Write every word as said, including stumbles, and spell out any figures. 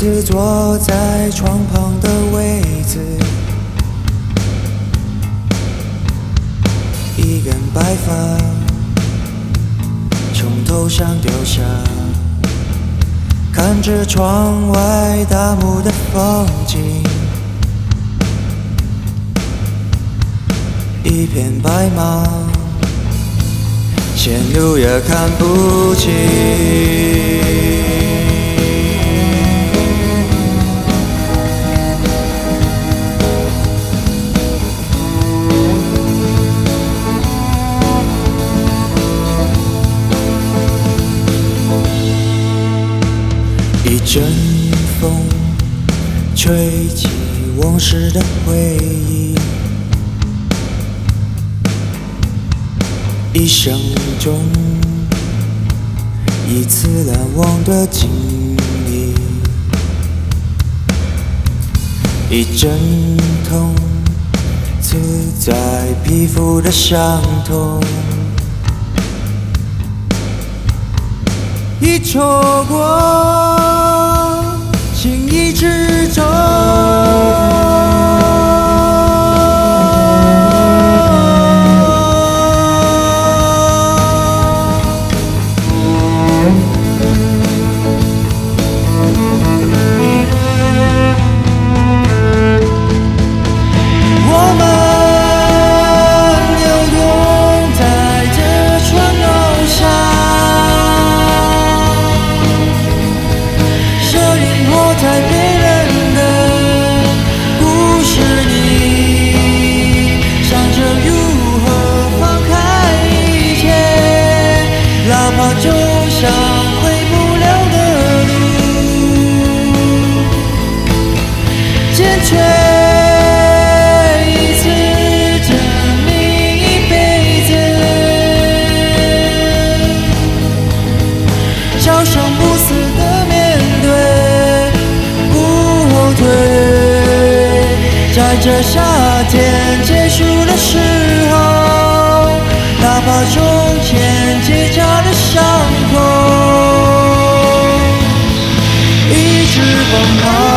子坐在窗旁的位子，一根白发从头上掉下，看着窗外大幕的风景，一片白茫，前路也看不清。一阵风吹起往事的回忆，一生中一次难忘的经历，一阵痛刺在皮肤的伤痛，一错过情意之中。在别人的故事里，想着如何放开一切，哪怕走向回不了的路，坚决一次证明一辈子，交生不死的面对。在这夏天结束的时候，哪怕从前结痂的伤口一直奔跑。